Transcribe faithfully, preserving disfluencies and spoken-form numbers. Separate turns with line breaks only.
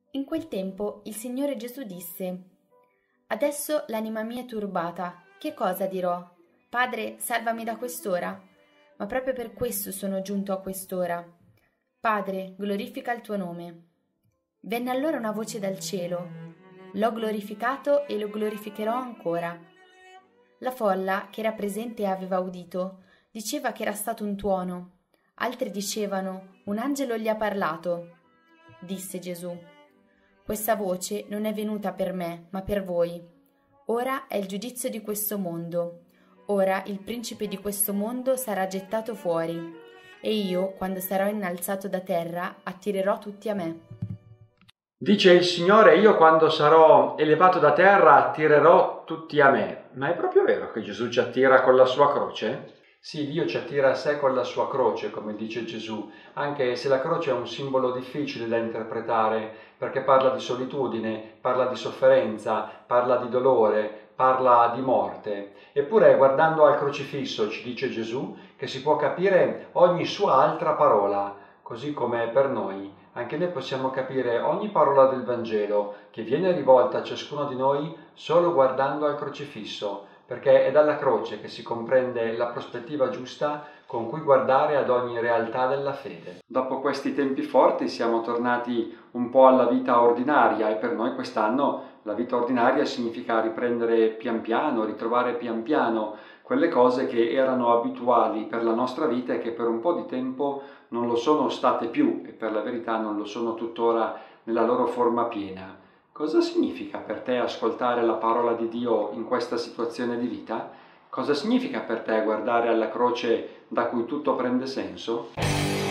In quel tempo il Signore Gesù disse: Adesso l'anima mia è turbata, che cosa dirò? Padre, salvami da quest'ora? Ma proprio per questo sono giunto a quest'ora. Padre, glorifica il tuo nome. Venne allora una voce dal cielo: L'ho glorificato e lo glorificherò ancora. La folla, che era presente e aveva udito, diceva che era stato un tuono. Altri dicevano: un angelo gli ha parlato. Disse Gesù: Questa voce non è venuta per me, ma per voi. Ora è il giudizio di questo mondo. Ora il principe di questo mondo sarà gettato fuori. E io, quando sarò innalzato da terra, attirerò tutti a me.
Dice il Signore: io quando sarò elevato da terra attirerò tutti a me. Ma è proprio vero che Gesù ci attira con la sua croce? Sì, Dio ci attira a sé con la sua croce, come dice Gesù, anche se la croce è un simbolo difficile da interpretare, perché parla di solitudine, parla di sofferenza, parla di dolore, parla di morte. Eppure, guardando al crocifisso, ci dice Gesù, che si può capire ogni sua altra parola, così come è per noi. Anche noi possiamo capire ogni parola del Vangelo che viene rivolta a ciascuno di noi solo guardando al crocifisso, perché è dalla croce che si comprende la prospettiva giusta con cui guardare ad ogni realtà della fede. Dopo questi tempi forti siamo tornati un po' alla vita ordinaria e per noi quest'anno la vita ordinaria significa riprendere pian piano, ritrovare pian piano quelle cose che erano abituali per la nostra vita e che per un po' di tempo non lo sono state più e per la verità non lo sono tuttora nella loro forma piena. Cosa significa per te ascoltare la parola di Dio in questa situazione di vita? Cosa significa per te guardare alla croce da cui tutto prende senso?